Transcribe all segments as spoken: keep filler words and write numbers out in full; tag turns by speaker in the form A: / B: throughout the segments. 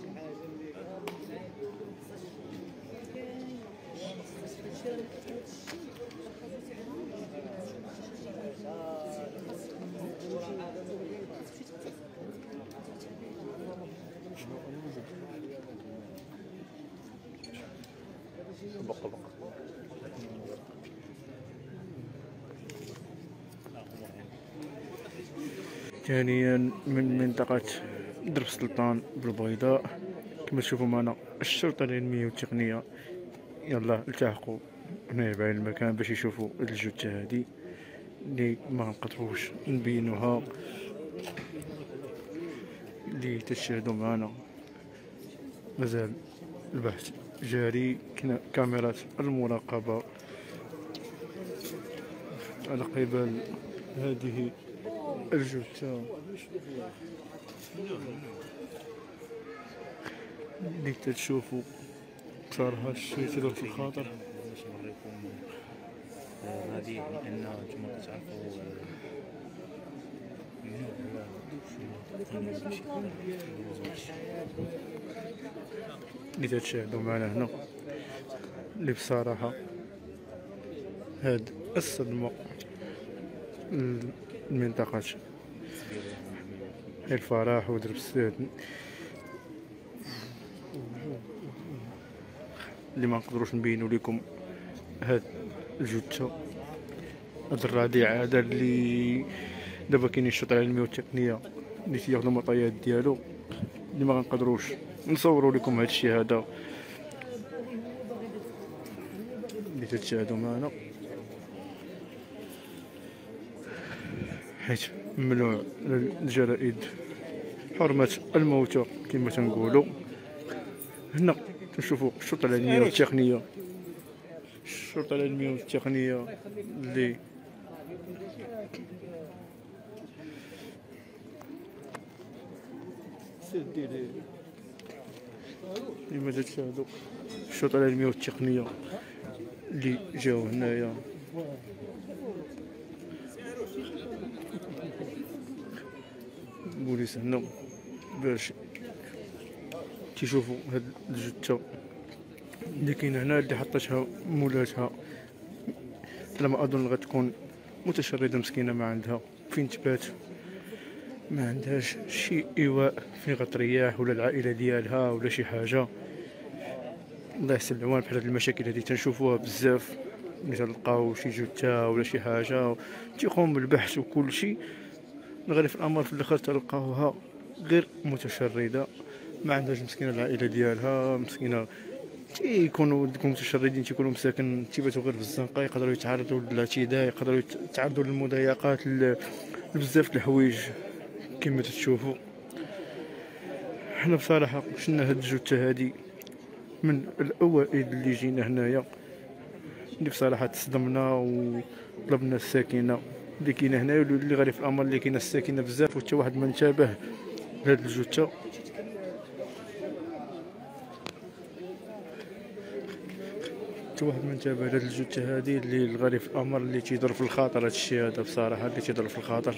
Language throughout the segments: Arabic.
A: بق بق. ثانيا من منطقة درب السلطان بالبيضاء، كما تشوفوا معنا الشرطة العلمية والتقنية يلا التحقوا هنا بعين المكان باش يشوفوا هاد الجثة هادي اللي ما نقدروش نبينوها، اللي تشاهدوا معنا. مازال البحث جاري، كنا كاميرات المراقبة على قبال هذه الجثة اللي تشوفوا. بصراحة الشيء تدور في الخاطر.
B: باش نوريكم هذه لأن نتوما كتعرفوا
A: اللي تتشاهدوا معنا هنا، اللي بصراحة هاد الصدمة المنطقة الفرح ودرب الساد اللي ما نقدروش نبينو لكم هاد الجثة، هاد الرضيع هذا اللي دابا كاينين الشرطة العلمية والتقنية اللي تياخدو المعطيات ديالو، اللي ما غنقدروش نصوروا لكم هاد الشيء هذا اللي تتشاهدوا معنا، حيت ممنوع الجرائد حرمة الموتى كما تنقولوا. هنا تنشوفوا الشرطة العلمية والتقنية، الشرطة العلمية والتقنية اللي لما تشاهدوا الشرطة العلمية والتقنية اللي جاو هنايا. البوليس هنا باش تيشوفوا هاد الجثة اللي كاينه هنا، اللي حطتها مولاتها على ما اظن غتكون متشردة مسكينة، ما عندها فين تبات، ما عندهاش شي ايواء فين غترياح، ولا العائلة ديالها ولا شي حاجة. الله يحسن العوان. بحال هاد المشاكل هادي تنشوفوها بزاف، ملي تلقاو شي جثة ولا شي حاجة تيقوم بالبحث وكل شيء، الغالب في الامر في الاخر تلقاوها غير متشردة، ما عندهاش مسكينة العائلة ديالها، مسكينة تيكونوا دوك المتشردين تيكونوا مساكن تيباتوا غير في الزنقه، يقدروا يتعرضوا للاعتداء، يقدروا يتعرضوا للمضايقات، بزاف د الحوايج كما تشوفوا. حنا بصراحه شفنا هاد الجثه هادي من الاوائل اللي جينا هنايا، اللي بصراحه تصدمنا وطلبنا الساكنه اللي كاينه هنايا، واللي غالي في الامر اللي كاينه الساكنه بزاف، وحتى واحد ما انتبه لهاد الجثه. حتى واحد ما انتبه لهاد الجثه هادي، اللي الغريب في الامر اللي تيضر في الخاطر. هاد الشيء هذا بصراحه اللي تيضر في الخاطر.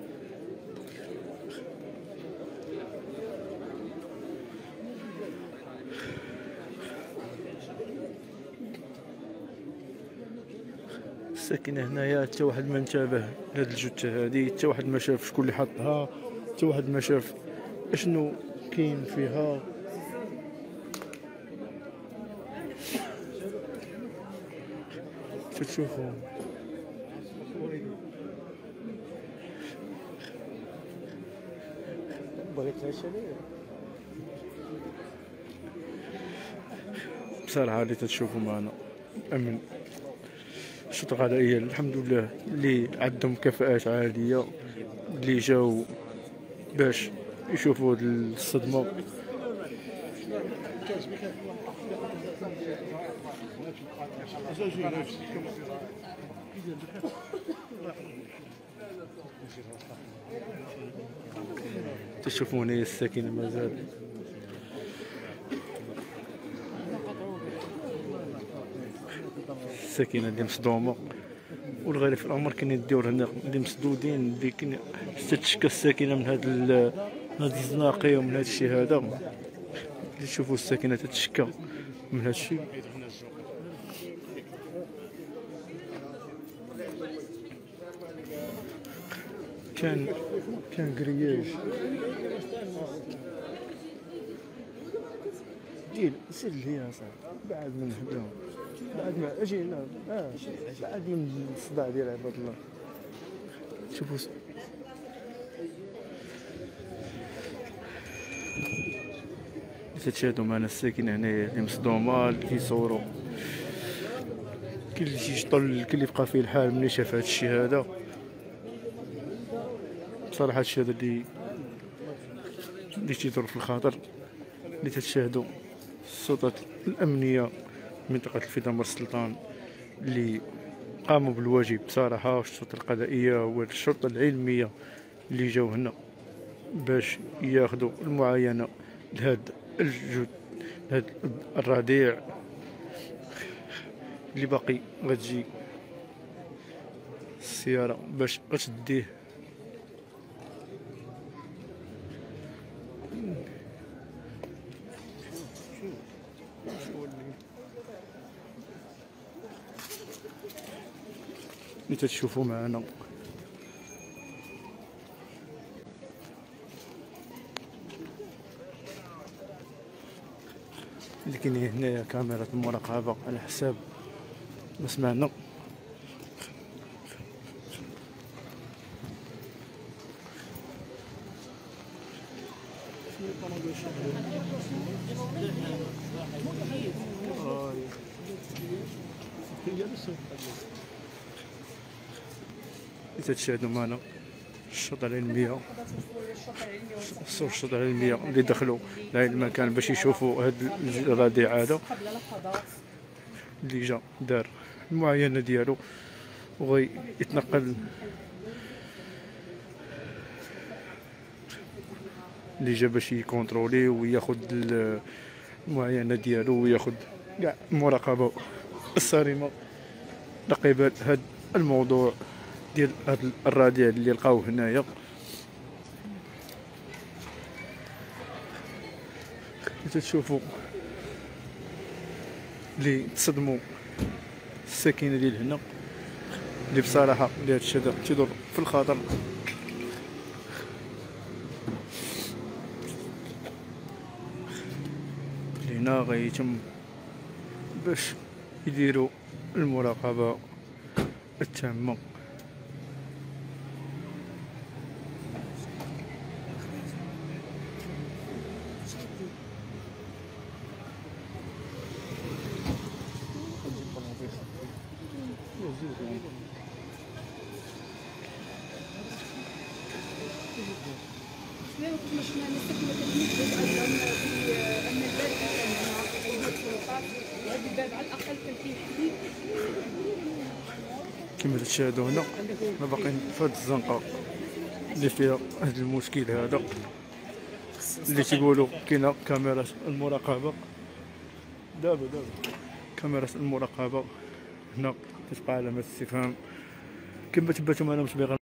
A: الساكنه هنايا حتى واحد ما انتبه لهاد الجثه هادي، حتى واحد ما شاف شكون اللي حطها، حتى واحد ما شاف اشنو كاين فيها. تشوفوا بصراحة اللي تتشوفوا معنا أمن الشرطة القضائية الحمد لله اللي عندهم كفاءات عالية، اللي جاو باش يشوفوا هاد الصدمة. تشوفوا هنا الساكنة مازال الساكنة اللي مصدومة، والغالب في الأمر كاين الديور هنا اللي مسدودين، اللي كاين تتشكى الساكنة من هاد هاد الزناقي ومن هاد الشيء هذا. اللي تشوفوا الساكنه تتشكى من هذا الشيء. كان كان كرياج دير سير ليا صاحبي بعد من حداهم بعد ما اجي لا اه بعد من الصداع ديال عباد الله. شوفوا س... تتشاهدوا معنا الساكنه هنايا اللي مصدومه اللي كيصوروا. كاين اللي تيشطل كاين اللي بقى فيه الحال ملي شاف هذا الشيء هذا. بصراحه هادشي هذا اللي اللي تيضر في الخاطر. اللي تتشاهدوا السلطات الامنيه منطقه الفيضان بور السلطان اللي قاموا بالواجب بصراحه، والشرطه القضائيه والشرطه العلميه اللي جاو هنا باش ياخذوا المعاينه لهاد الجود لهاد الرضيع اللي باقي غتجي السياره باش غتديه. اللي تتشوفوا معنا اللي كاين هنايا كاميرا المراقبه على حساب ما سمعنا. تتشاهدوا معنا الشرطة العلمية الشرطة العلمية اللي دخلوا لهذا المكان باش يشوفوا هاد الرضيع هذا اللي جا دار المعاينة ديالو وغي يتنقل اللي جا باش يكونترولي وياخد المعاينة ديالو وياخد كاع المراقبة الصارمة لقبال هاد الموضوع ديال هاد الرضيع اللي لقاوه هنايا. تشوفوا اللي تصدموا الساكنه ديال هنا اللي بصراحه اللي هادشي هذا تيضر في الخاطر. هنا غيتم باش يديروا المراقبه التامه. كما تشاهدوا هنا ما باقيين في هاد الزنقه اللي فيها هاد المشكل هذا اللي تيقولوا كاينه كاميرا المراقبه. دابا دابا كاميرا المراقبه هنا كتبقى علامه استفهام كما تباتوا معنا متابعين.